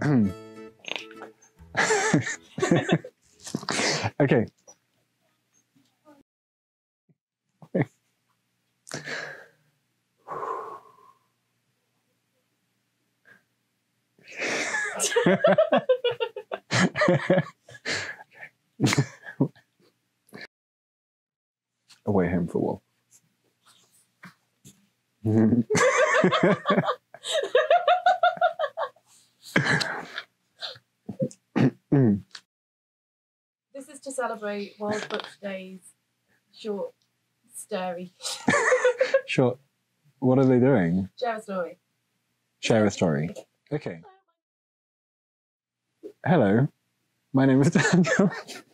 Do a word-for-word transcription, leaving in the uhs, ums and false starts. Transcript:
Okay. Away home for a while. This is to celebrate World Book Day's short story. Sure. What are they doing? Share a story. Share a story. Okay. Hello. My name is Daniel.